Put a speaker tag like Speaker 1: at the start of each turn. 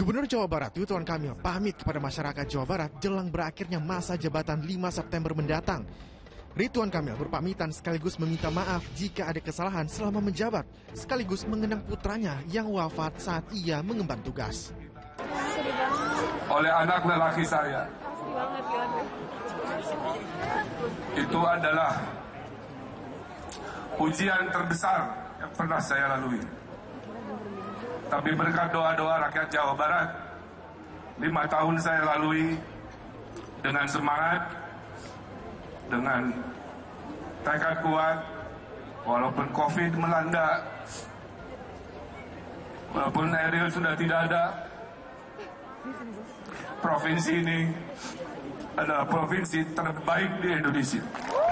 Speaker 1: Gubernur Jawa Barat Ridwan Kamil pamit kepada masyarakat Jawa Barat jelang berakhirnya masa jabatan 5 September mendatang. Ridwan Kamil berpamitan sekaligus meminta maaf jika ada kesalahan selama menjabat, sekaligus mengenang putranya yang wafat saat ia mengemban tugas.
Speaker 2: Oleh anak lelaki saya, itu adalah ujian terbesar yang pernah saya lalui. Tapi berkat doa-doa rakyat Jawa Barat, 5 tahun saya lalui dengan semangat, dengan tekad kuat, walaupun COVID melanda, walaupun Eril sudah tidak ada, provinsi ini adalah provinsi terbaik di Indonesia.